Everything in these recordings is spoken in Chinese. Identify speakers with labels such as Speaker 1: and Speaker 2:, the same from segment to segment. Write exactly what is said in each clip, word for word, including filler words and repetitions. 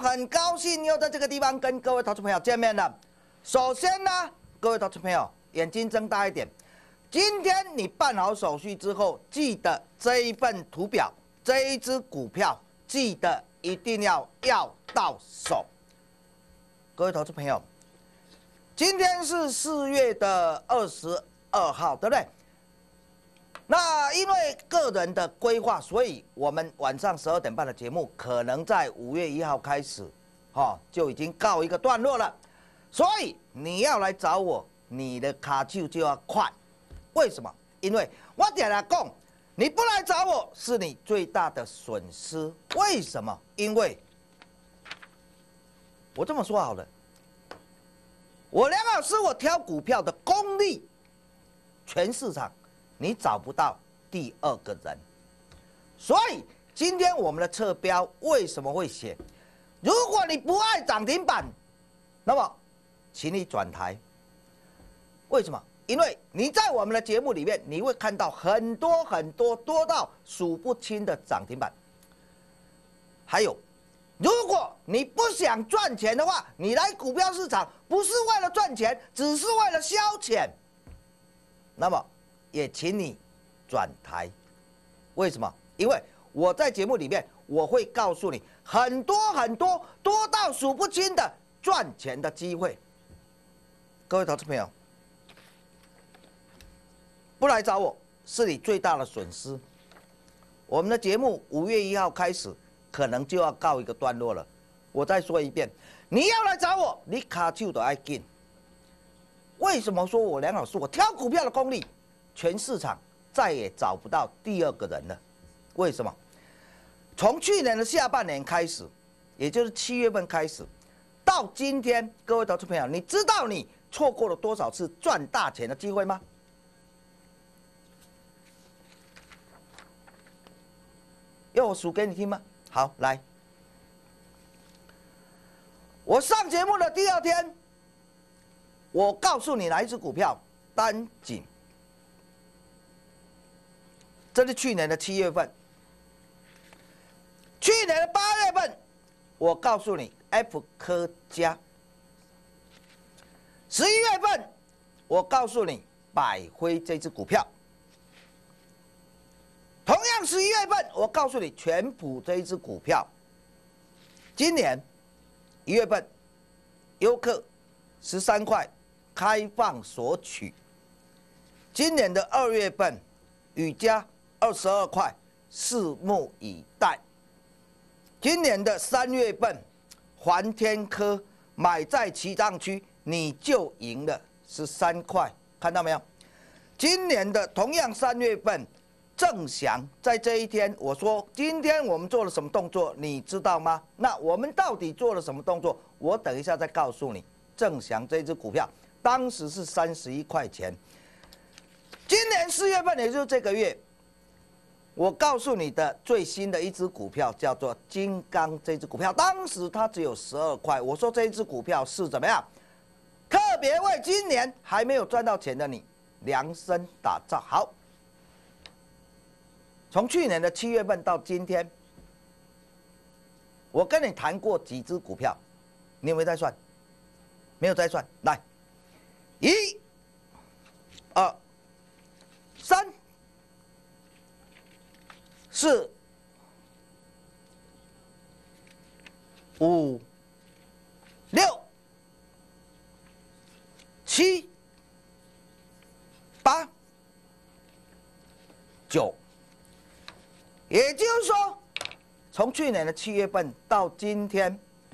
Speaker 1: 很高兴又在这个地方跟各位投资朋友见面了。首先呢，各位投资朋友眼睛睁大一点，今天你办好手续之后，记得这一份图表，这一只股票，记得一定要要到手。各位投资朋友，今天是四月的二十二号，对不对？那因为个人的规划，所以我们晚上十二点半的节目可能在五月一号开始，哈、哦、就已经告一个段落了。所以你要来找我，你的卡就就要快。为什么？因为我点来讲，你不来找我是你最大的损失。为什么？因为我这么说好了，我梁老师我挑股票的功力，全市场。你找不到第二个人，所以今天我们的侧标为什么会写？如果你不爱涨停板，那么请你转台。为什么？因为你在我们的节目里面，你会看到很多很多多到数不清的涨停板。还有，如果你不想赚钱的话，你来股票市场不是为了赚钱，只是为了消遣，那么。也请你转台，为什么？因为我在节目里面我会告诉你很多很多多到数不清的赚钱的机会。各位投资朋友，不来找我是你最大的损失。我们的节目五月一号开始可能就要告一个段落了。我再说一遍，你要来找我，你卡就得爱进。为什么说我梁老师我挑股票的功力？全市场再也找不到第二个人了，为什么？从去年的下半年开始，也就是七月份开始，到今天，各位投资朋友，你知道你错过了多少次赚大钱的机会吗？要我数给你听吗？好，来，我上节目的第二天，我告诉你哪一只股票，丹锦。这是去年的七月份，去年的八月份，我告诉你 F 科嘉。十一月份，我告诉你百辉这只股票。同样十一月份，我告诉你全普这一只股票。今年一月份，优客十三块开放索取。今年的二月份，宇嘉。二十二块，拭目以待。今年的三月份，环天科买在起涨区，你就赢了十三块，看到没有？今年的同样三月份，正祥在这一天，我说今天我们做了什么动作，你知道吗？那我们到底做了什么动作？我等一下再告诉你。正祥这只股票当时是三十一块钱，今年四月份，也就是这个月。我告诉你的最新的一只股票叫做金刚，这只股票当时它只有十二块。我说这一只股票是怎么样？特别为今年还没有赚到钱的你量身打造。好，从去年的七月份到今天，我跟你谈过几只股票，你有没有在算？没有在算。来，一、二、三。四、五、六、七、八、九，也就是说，从去年的七月份到今天，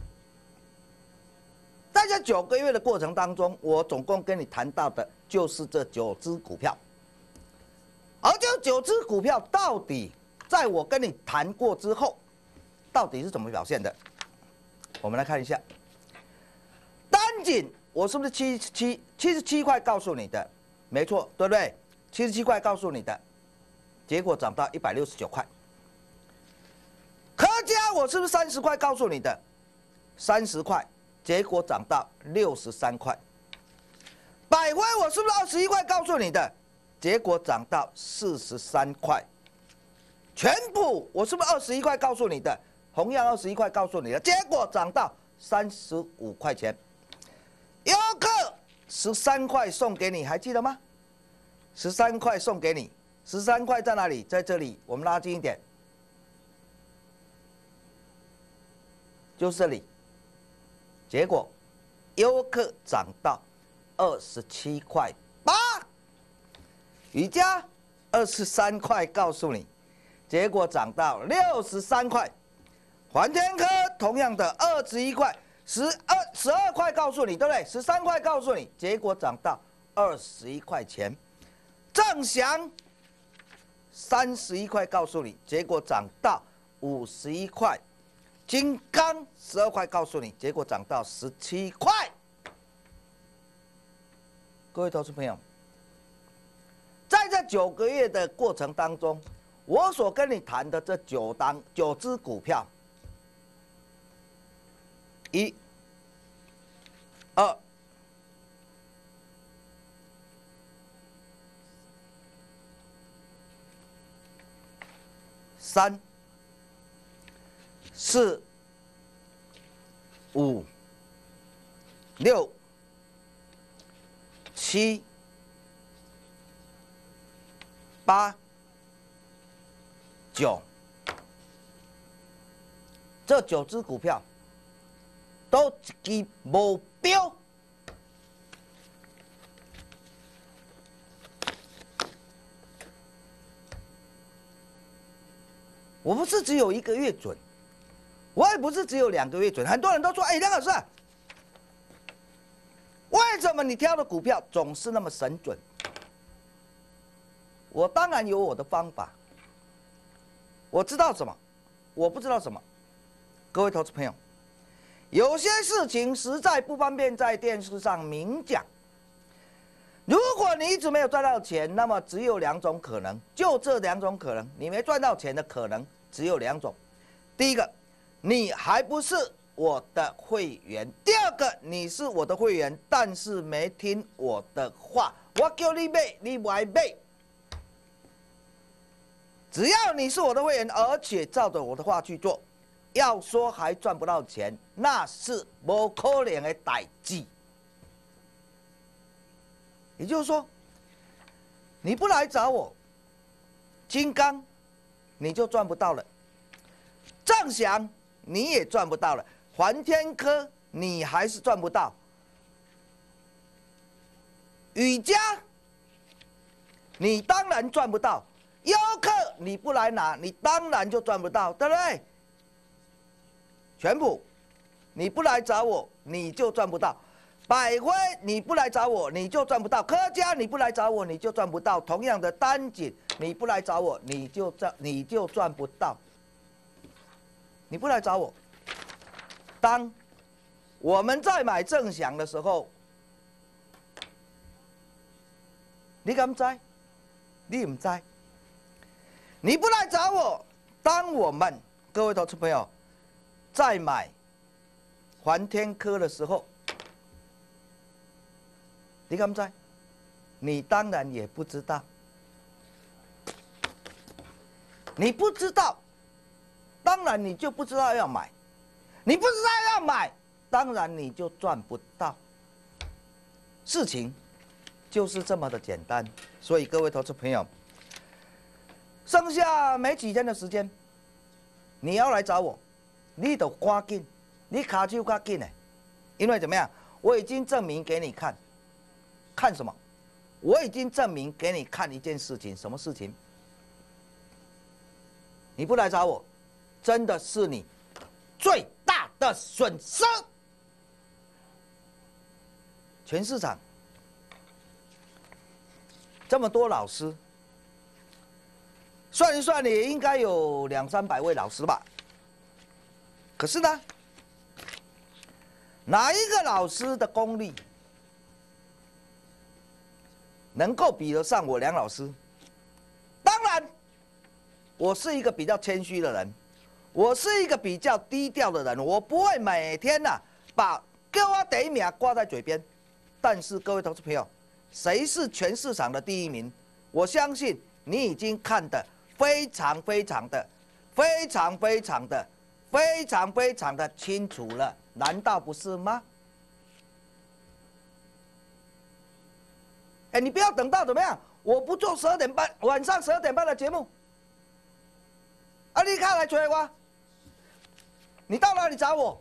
Speaker 1: 在这九个月的过程当中，我总共跟你谈到的就是这九只股票，而这九只股票到底？在我跟你谈过之后，到底是怎么表现的？我们来看一下，丹锦，我是不是七十七七十七块告诉你的？没错，对不对？七十七块告诉你的，结果涨到一百六十九块。科嘉，我是不是三十块告诉你的？三十块，结果涨到六十三块。百辉，我是不是二十一块告诉你的？结果涨到四十三块。全普我是不是二十一块告诉你的？ 同样二十一块告诉你了，结果涨到三十五块钱。优客十三块送给你，还记得吗？十三块送给你，十三块在哪里？在这里，我们拉近一点，就是这里。结果优客涨到二十七块八，宇佳二十三块告诉你，结果涨到六十三块。环天科同样的二十一块，十二十二块告诉你，对不对？十三块告诉你，结果涨到二十一块钱。正祥三十一块告诉你，结果涨到五十一块。金刚十二块告诉你，结果涨到十七块。各位投资朋友，在这九个月的过程当中，我所跟你谈的这九档九只股票，一、二、三、四、五、六、七、八、九，这九只股票都一支目标。我不是只有一个月准，我也不是只有两个月准。很多人都说：“哎，梁老师，为什么你挑的股票总是那么神准？”我当然有我的方法，我知道什么，我不知道什么。各位投资朋友，有些事情实在不方便在电视上明讲。如果你一直没有赚到钱，那么只有两种可能，就这两种可能，你没赚到钱的可能只有两种。第一个，你还不是我的会员；第二个，你是我的会员，但是没听我的话，我叫你买，你不爱买。只要你是我的会员，而且照着我的话去做，要说还赚不到钱，那是不可能的代志。也就是说，你不来找我，金刚你就赚不到了，正祥你也赚不到了，环天科你还是赚不到，宇佳你当然赚不到，优客你不来拿，你当然就赚不到，对不对？全部你不来找我，你就赚不到。百辉你不来找我，你就赚不到；科嘉你不来找我，你就赚不到。同样的单井你不来找我，你就赚你就赚不到。你不来找我，当我们在买正祥的时候，你敢知？你唔知？你不来找我，当我们各位投资朋友在买环天科的时候。你敢知？你当然也不知道，你不知道，当然你就不知道要买，你不知道要买，当然你就赚不到。事情就是这么的简单，所以各位投资朋友，剩下没几天的时间，你要来找我，你得赶紧，你卡就赶紧的，因为怎么样？我已经证明给你看。看什么？我已经证明给你看一件事情，什么事情？你不来找我，真的是你最大的损失。全市场这么多老师，算一算也应该有两三百位老师吧。可是呢，哪一个老师的功力能够比得上我梁老师？当然，我是一个比较谦虚的人，我是一个比较低调的人，我不会每天呐、啊、把叫我第一名挂在嘴边。但是各位投资朋友，谁是全市场的第一名？我相信你已经看得非常非常的、非常非常的、 非常非常的清楚了，难道不是吗？哎，你不要等到怎么样？我不做十二点半晚上十二点半的节目，啊，你看来催我，你到哪里找我？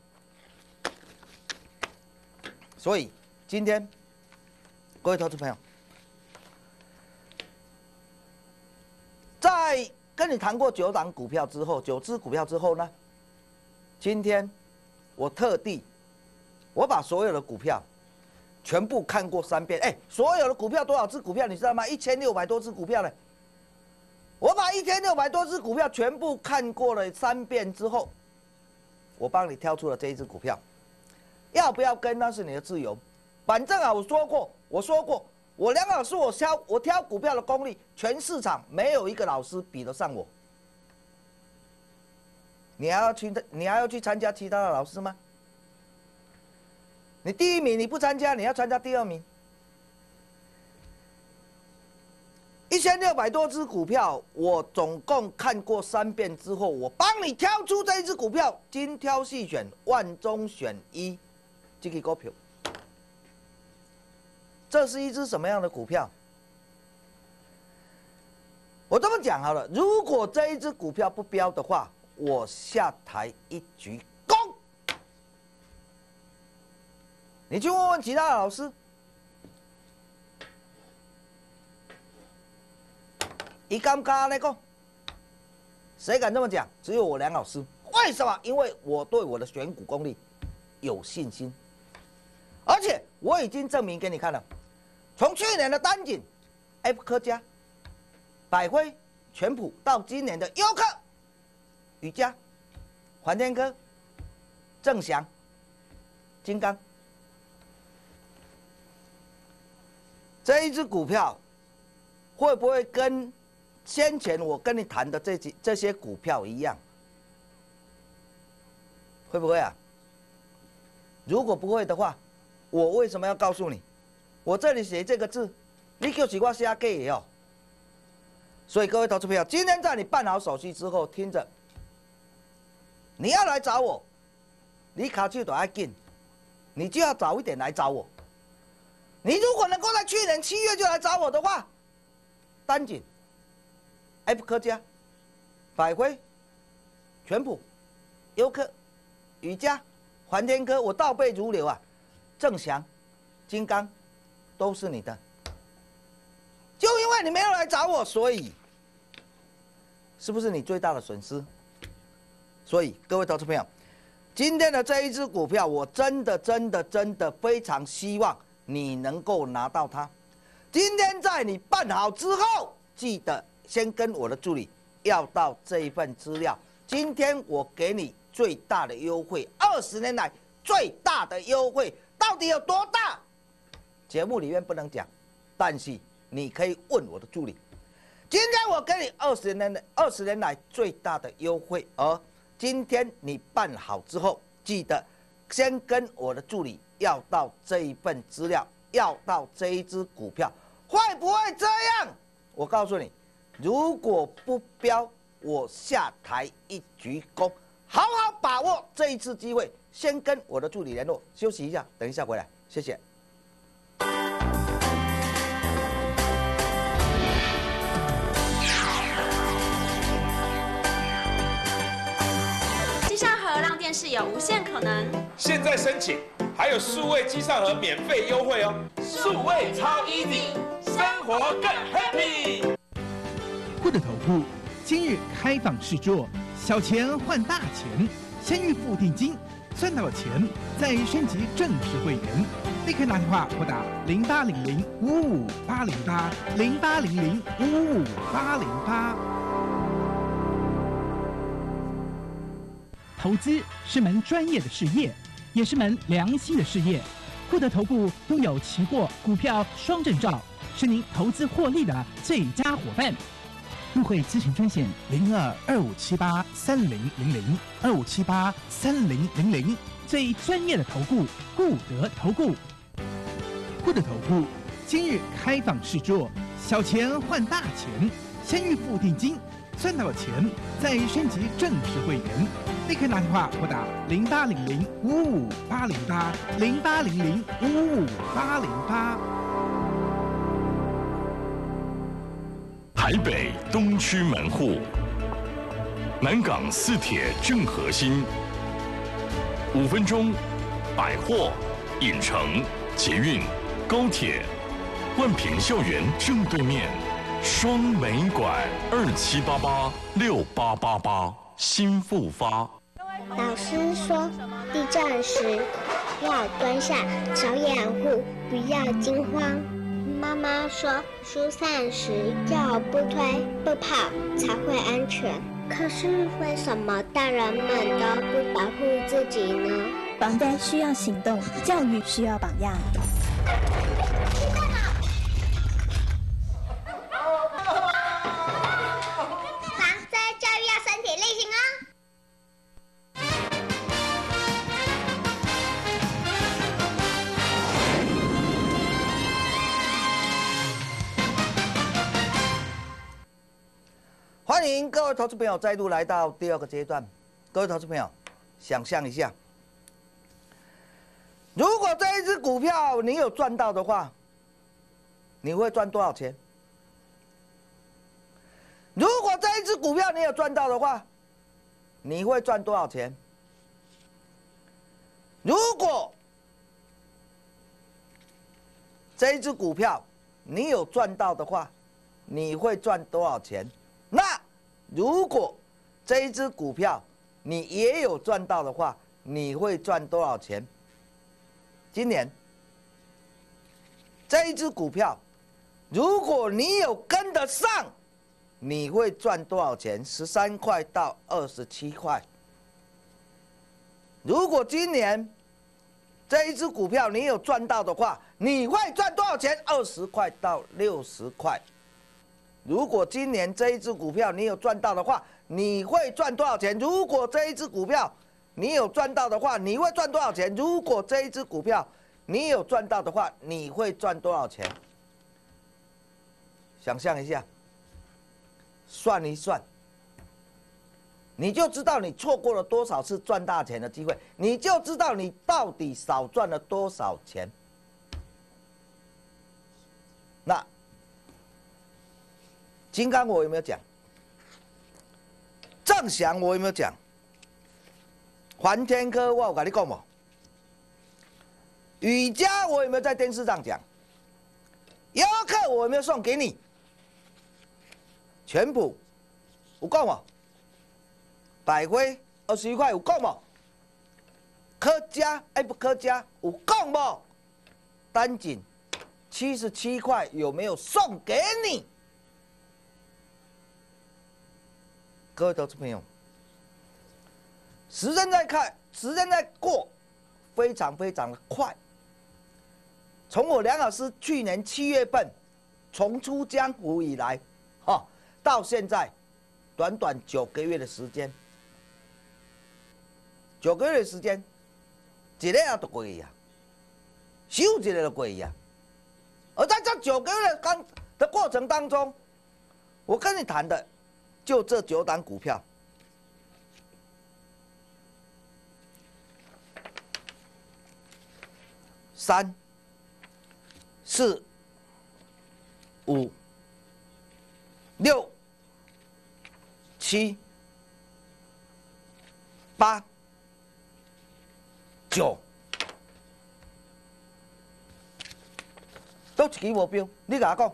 Speaker 1: 所以今天各位投资朋友，在跟你谈过九档股票之后，九只股票之后呢，今天我特地我把所有的股票全部看过三遍。哎，所有的股票多少只股票你知道吗？一千六百多只股票呢。我把一千六百多只股票全部看过了三遍之后，我帮你挑出了这一只股票。要不要跟那是你的自由，反正啊，我说过，我说过，我梁老师我挑我挑股票的功力，全市场没有一个老师比得上我。你还要去你还要去参加其他的老师吗？你第一名你不参加，你要参加第二名。一千六百多只股票，我总共看过三遍之后，我帮你挑出这一只股票，精挑细选，万中选一。这个股票，这是一只什么样的股票？我这么讲好了，如果这一只股票不标的话，我下台一鞠躬。你去问问其他的老师，一敢敢来讲，谁敢这么讲？只有我梁老师。为什么？因为我对我的选股功力有信心。而且我已经证明给你看了，从去年的丹景、F 科嘉、百辉、全普，到今年的优客、宇嘉、环天科、正祥、金刚，这一只股票会不会跟先前我跟你谈的这几这些股票一样？会不会啊？如果不会的话，我为什么要告诉你？我这里写这个字，你就是我写给的哦。所以各位投资朋友，今天在你办好手续之后，听着，你要来找我，你卡就都要紧，你就要早一点来找我。你如果能够在去年七月就来找我的话，丹景、F 科嘉、百辉、全普、优客、宇嘉、环天科，我倒背如流啊。正祥、金刚都是你的，就因为你没有来找我，所以是不是你最大的损失？所以各位投资朋友，今天的这一只股票，我真的真的真的非常希望你能够拿到它。今天在你办好之后，记得先跟我的助理要到这一份资料。今天我给你最大的优惠，二十年来最大的优惠。到底有多大？节目里面不能讲，但是你可以问我的助理。今天我给你二十年的二十年来最大的优惠，而今天你办好之后，记得先跟我的助理要到这一份资料，要到这一只股票，会不会这样？我告诉你，如果不标，我下台一鞠躬，好好把握这一次机会。先跟我的助理联络，休息一下，等一下回来，谢谢。
Speaker 2: 机上盒让电视有无限可能。
Speaker 3: 现在申请还有数位机上盒免费优惠哦，数位超 easy， 生活更 happy。
Speaker 4: 富的头部今日开放试做，小钱换大钱，先预付定金。赚到了钱，再升级正式会员，立刻打电话拨打零八零零五五八零八零八零零五五八零八。投资是门专业的事业，也是门良心的事业。富德投顾拥有期货、股票双证照，是您投资获利的最佳伙伴。入会咨询专线零二二五七八三零零零二五七八三零零零，最专业的投顾，固德投顾。固德投顾今日开放试做，小钱换大钱，先预付定金， 赚到钱，再升级正式会员，立刻打电话拨打零八零零五五八零八零八零零五五八零八。
Speaker 5: 台北东区门户，南港四铁正核心，五分钟，百货、影城、捷运、高铁，万平校园正对面。双美馆二七八八六八八八新复发。
Speaker 6: 老师说，地震时要蹲下，找掩护，不要惊慌。妈妈说，疏散时要不推不跑才会安全。可是为什么大人们都不保护自己呢？
Speaker 7: 防灾需要行动，教育需要榜样。
Speaker 1: 欢迎各位投资朋友再度来到第二个阶段。各位投资朋友，想象一下，如果这一只股票你有赚到的话，你会赚多少钱？如果这一只股票你有赚到的话，你会赚多少钱？如果这一只股票你有赚到的话，你会赚多少钱？那如果这一只股票你也有赚到的话，你会赚多少钱？今年这一只股票，如果你有跟得上，你会赚多少钱？十三块到二十七块。如果今年这一只股票你有赚到的话，你会赚多少钱？二十块到六十块。如果今年这一只股票你有赚到的话，你会赚多少钱？如果这一只股票你有赚到的话，你会赚多少钱？如果这一只股票你有赚到的话，你会赚多少钱？想象一下，算一算，你就知道你错过了多少次赚大钱的机会，你就知道你到底少赚了多少钱。那金刚我有没有讲？正祥我有没有讲？环天科我有跟你讲吗？宇嘉我有没有在电视上讲？优客我有没有送给你？全普有讲吗？百辉二十一块有讲吗？科嘉哎不科嘉有讲吗？丹锦七十七块有没有送给你？各位投资朋友，时间在看，时间在过，非常非常的快。从我梁老师去年七月份重出江湖以来，哈，到现在短短九个月的时间，九个月的时间，一个也都过呀，休一个就过呀。而在这九个月的刚的过程当中，我跟你谈的就这九档股票。三、四、五、六、七、八、九，都一支目标。你甲我讲，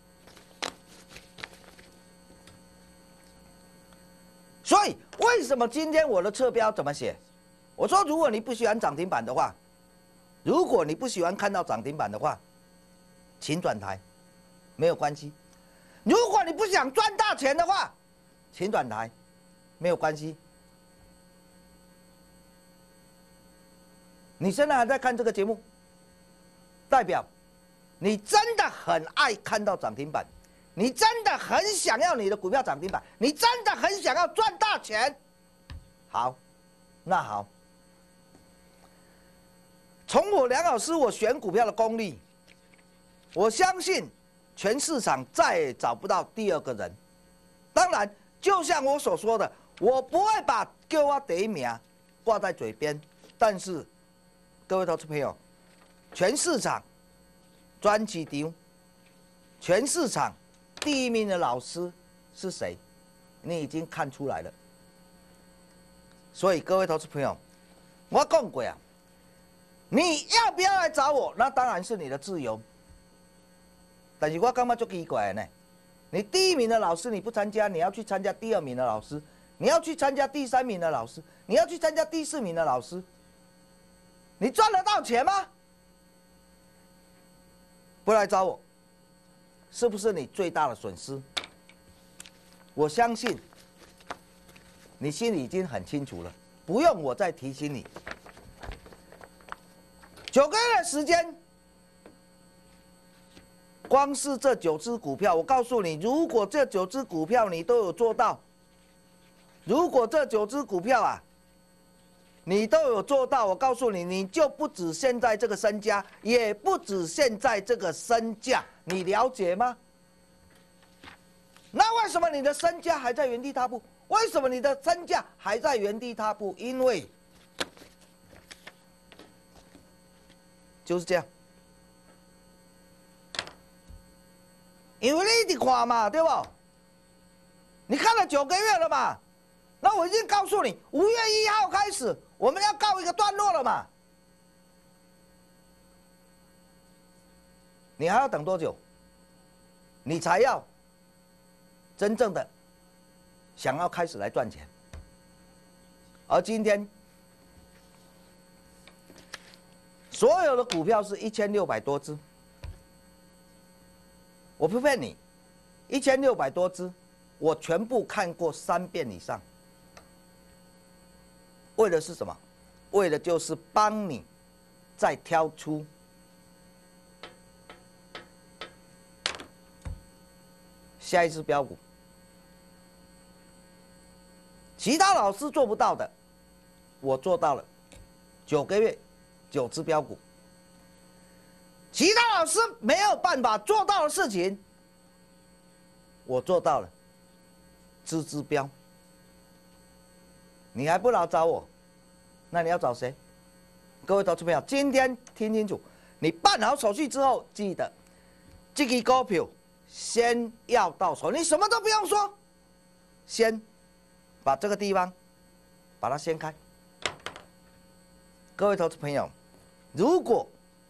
Speaker 1: 所以为什么今天我的侧标怎么写？我说，如果你不喜欢涨停板的话，如果你不喜欢看到涨停板的话，请转台，没有关系。如果你不想赚大钱的话，请转台，没有关系。你现在还在看这个节目，代表你真的很爱看到涨停板，你真的很想要你的股票涨停板，你真的很想要赚大钱。好，那好。从我梁老师我选股票的功力，我相信全市场再也找不到第二个人。当然， 就像我所说的，我不会把叫我第一名挂在嘴边，但是各位投资朋友，全市场专市场，全市场第一名的老师是谁？你已经看出来了。所以各位投资朋友，我讲过啊，你要不要来找我，那当然是你的自由。但是我感觉就奇怪呢，你第一名的老师你不参加，你要去参加第二名的老师，你要去参加第三名的老师，你要去参加第四名的老师，你赚得到钱吗？不来找我，是不是你最大的损失？我相信你心里已经很清楚了，不用我再提醒你。九个月的时间，光是这九只股票，我告诉你，如果这九只股票你都有做到，如果这九只股票啊，你都有做到，我告诉你，你就不止现在这个身家，也不止现在这个身价，你了解吗？那为什么你的身价还在原地踏步？为什么你的身价还在原地踏步？因为就是这样，因为你一直看嘛，对不？你看了九个月了嘛？那我已经告诉你，五月一号开始，我们要告一个段落了嘛。你还要等多久？你才要真正的想要开始来赚钱？而今天所有的股票是一千六百多只，我不骗你，一千六百多只，我全部看过三遍以上。为的是什么？为的就是帮你再挑出下一只标股。其他老师做不到的，我做到了。九个月，九只标股。其他老师没有办法做到的事情，我做到了。只只标。你还不来找我，那你要找谁？各位投资朋友，今天听清楚，你办好手续之后，记得这支股票先要到手，你什么都不用说，先把这个地方把它掀开。各位投资朋友，如果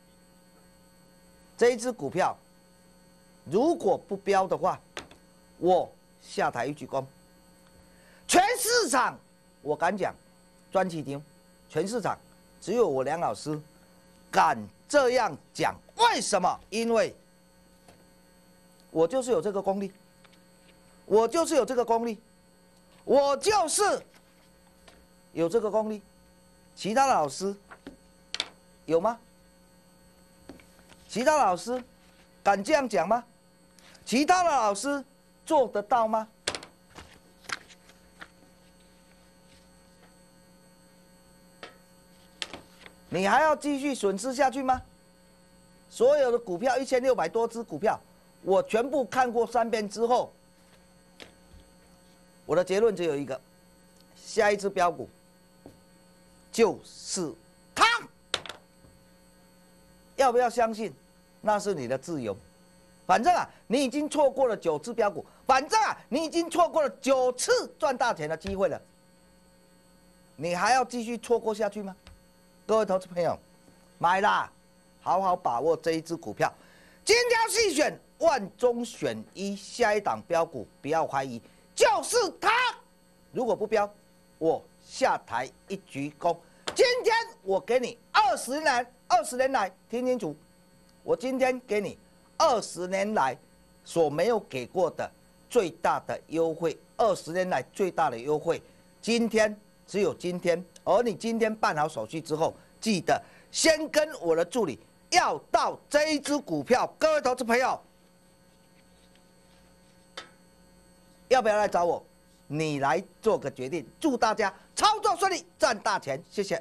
Speaker 1: 这一只股票如果不标的话，我下台一鞠躬。全市场，我敢讲，专市场，全市场只有我梁老师敢这样讲。为什么？因为我就是有这个功力，我就是有这个功力，我就是有这个功力。其他的老师有吗？其他的老师敢这样讲吗？其他的老师做得到吗？你还要继续损失下去吗？所有的股票一千六百多只股票，我全部看过三遍之后，我的结论只有一个：下一只标股就是它。要不要相信？那是你的自由。反正啊，你已经错过了九只标股，反正啊，你已经错过了九次赚大钱的机会了。你还要继续错过下去吗？各位投资朋友，买啦，好好把握这一只股票，精挑细选，万中选一，下一档标股不要怀疑，就是它。如果不标，我下台一鞠躬。今天我给你二十年，二十年来听清楚，我今天给你二十年来所没有给过的最大的优惠，二十年来最大的优惠，今天只有今天。而你今天办好手续之后，记得先跟我的助理要到这一只股票。各位投资朋友，要不要来找我？你来做个决定。祝大家操作顺利，赚大钱，谢谢。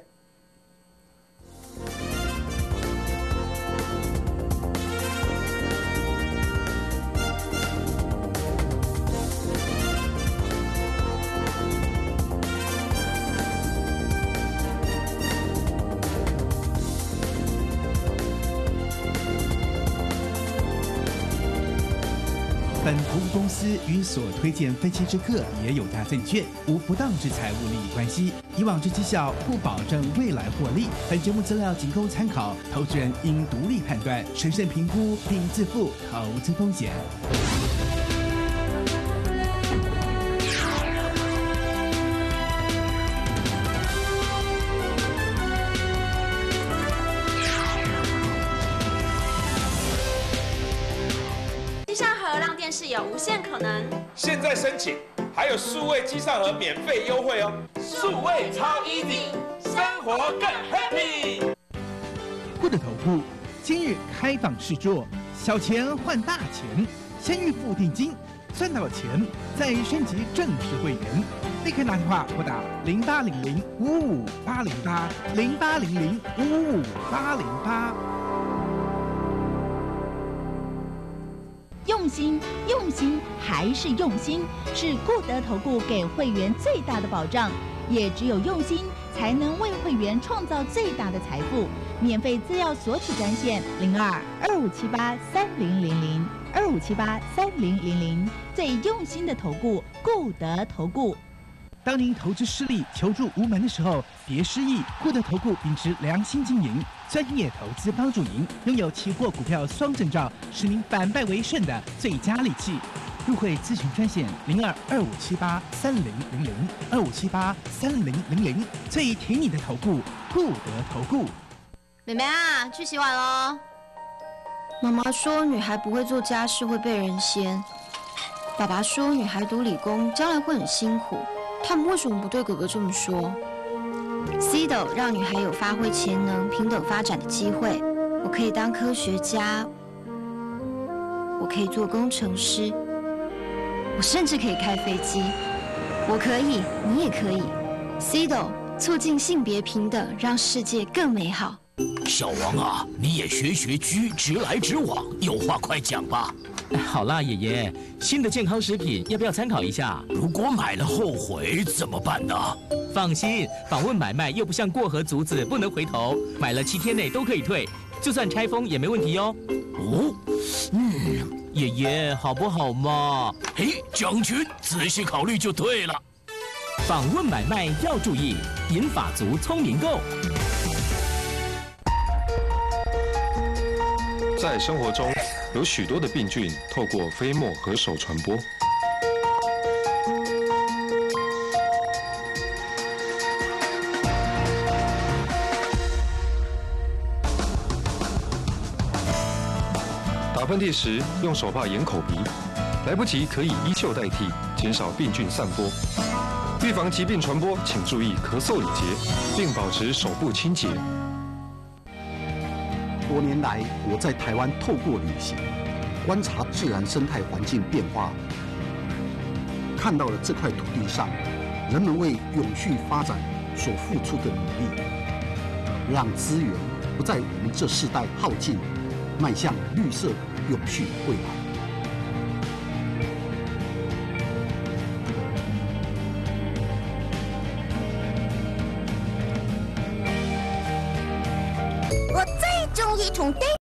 Speaker 4: 本投顾公司与所推荐分期之客也有大证券无不当之财务利益关系，以往之绩效不保证未来获利。本节目资料仅供参考，投资人应独立判断、审慎评估并自负投资风险。
Speaker 2: 电视有无限可能，
Speaker 3: 现在申请还有数位机上盒免费优惠哦！数位超 easy， 生活更 happy。
Speaker 4: 富德投顾今日开放试做，小钱换大钱，先预付定金，赚到钱再升级正式会员。立刻打电话拨打零八零零五五八零八零八零零五五八零八。
Speaker 7: 用心，用心还是用心，是固德投顾给会员最大的保障。也只有用心，才能为会员创造最大的财富。免费资料索取专线零二二五七八三零零零二五七八三零零零，最用心的投顾，固德投顾。
Speaker 4: 当您投资失利、求助无门的时候，别失意。固德投顾秉持良心经营，专业投资帮助您，拥有期货、股票双证照，使您反败为胜的最佳利器。入会咨询专线零二二五七八三零零零二五七八三零零零，最挺你的投顾，固德投顾。
Speaker 8: 妹妹啊，去洗碗喽。妈妈说女孩不会做家事会被人嫌，爸爸说女孩读理工将来会很辛苦。他们为什么不对哥哥这么说 ？C D O 让女孩有发挥潜能、平等发展的机会。我可以当科学家，我可以做工程师，我甚至可以开飞机。我可以，你也可以。C D O 促进性别平等，让世界更美好。
Speaker 9: 小王啊，你也学学居，直来直往，有话快讲吧。
Speaker 10: 好啦，爷爷，新的健康食品要不要参考一下？
Speaker 9: 如果买了后悔怎么办呢？
Speaker 10: 放心，访问买卖又不像过河卒子，不能回头，买了七天内都可以退，就算拆封也没问题哦。
Speaker 9: 哦，嗯，
Speaker 10: 爷爷好不好嘛？
Speaker 9: 嘿，将军，仔细考虑就对了。
Speaker 10: 访问买卖要注意，银发族聪明购。
Speaker 11: 在生活中，有许多的病菌透过飞沫和手传播。打喷嚏时用手帕掩口鼻，来不及可以衣袖代替，减少病菌散播。预防疾病传播，请注意咳嗽礼节，并保持手部清洁。
Speaker 12: 多年来，我在台湾透过旅行，观察自然生态环境变化，看到了这块土地上人们为永续发展所付出的努力，让资源不在我们这世代耗尽，迈向绿色永续未来。